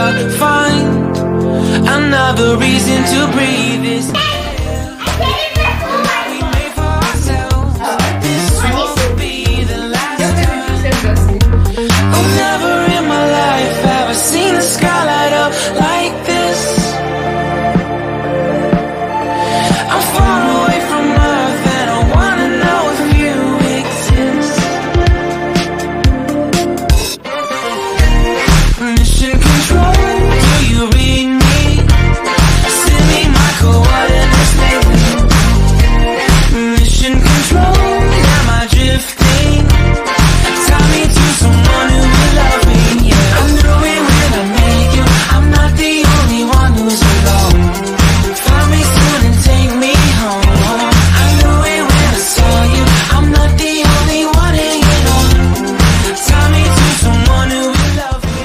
find another reason to breathe this air we made for ourselves. This won't be the last time. Oh, never in my life have I seen the sky light up like this. I'm far away from Earth and I wanna know if you exist. Mission control, do you read me? Send me my coordinates lately. Mission control, am I drifting? Tie me to someone who will love me, yeah. I knew it when I met you, I'm not the only one who's alone. Find me soon and take me home. I knew it when I saw you, I'm not the only one hanging on. Tie me to someone who will love me.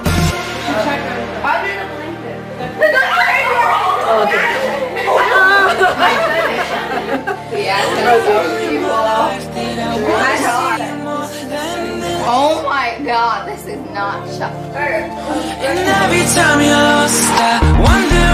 Oh my god, this is not shut. And every time you're lost, I wonder